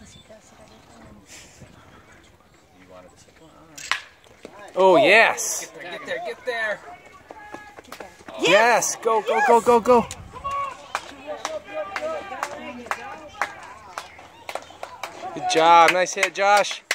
Oh, yes. Get there, get there. Yes, go, go, go, go, go. Good job. Nice hit, Josh.